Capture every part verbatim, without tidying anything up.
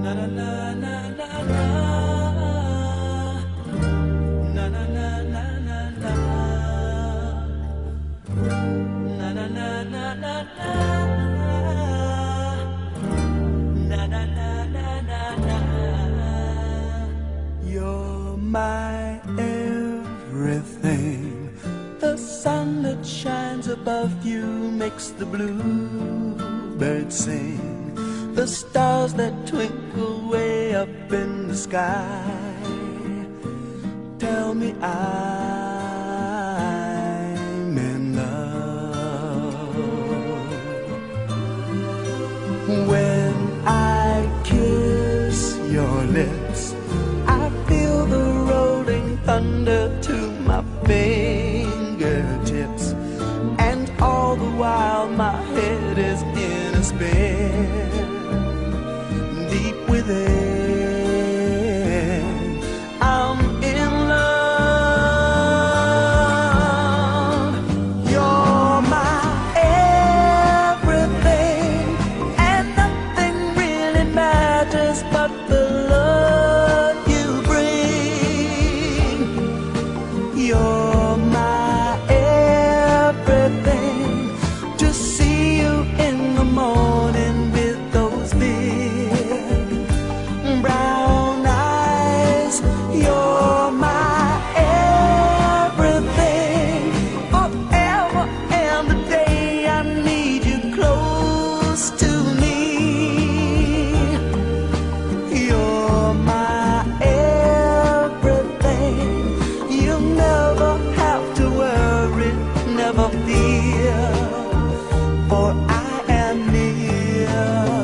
You're my everything. The sun that shines above you makes the bluebirds sing. The stars that twinkle way up in the sky tell me I'm in love. When I kiss your lips, I feel the rolling thunder to my fingertips, and all the while my head is in a spin. Deep within, I'm in love. You're my everything, and nothing really matters but the love you bring. You're my everything. To see you in the morning with those big brown eyes. You're my everything. Forever and the day I need you close to me. You're my everything. You never have to worry, never fear, for I am near.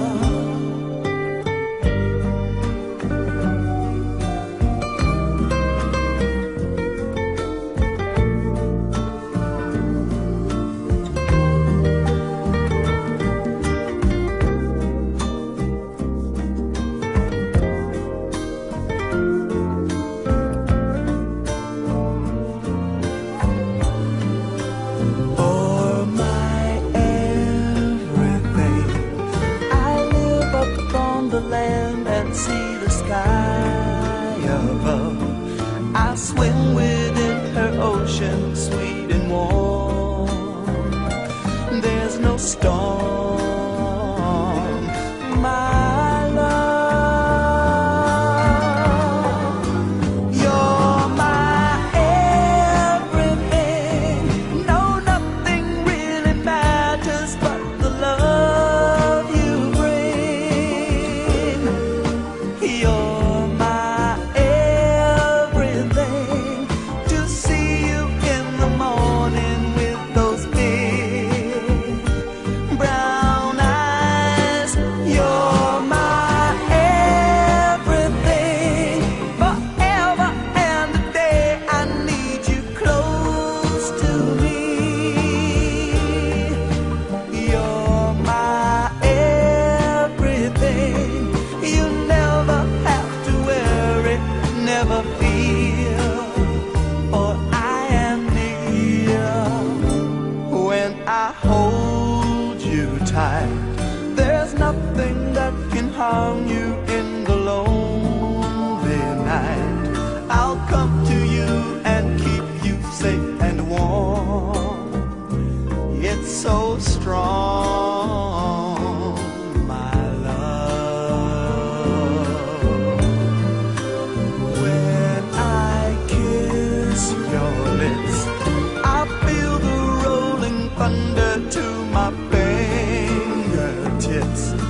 For my everything, I live up on the land and see the sky above. I swim within her ocean, sweet and warm. There's no storm, my love. You're my everything. No, nothing really matters but the love you bring. You're my everything. To see you in the morning with those big brown eyes. You're my everything. Forever and a day I need you close to me. You're my everything. You never have to worry, never fear, for I am near. When I hold you tight, there's nothing that can harm you in the lonely night. I'll come to you and keep you safe and warm. It's so strong, my love. When I kiss your lips, I feel the rolling thunder to my fingertips,